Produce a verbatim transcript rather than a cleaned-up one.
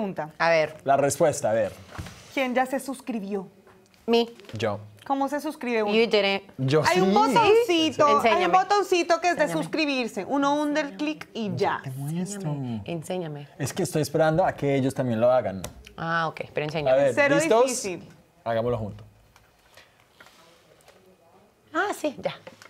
pregunta. A ver, La respuesta, a ver. ¿Quién ya se suscribió? me. Yo. ¿Cómo se suscribe uno? You did it. Yo Hay sí. un botoncito, hay un Enséñame. botoncito que es de Enséñame. suscribirse. Uno hunde el clic y ya. Enséñame. Enséñame. Es que estoy esperando a que ellos también lo hagan. Ah, ok, pero A enséñame. ver, Cero ¿listos? difícil. Hagámoslo juntos. Ah, sí, ya.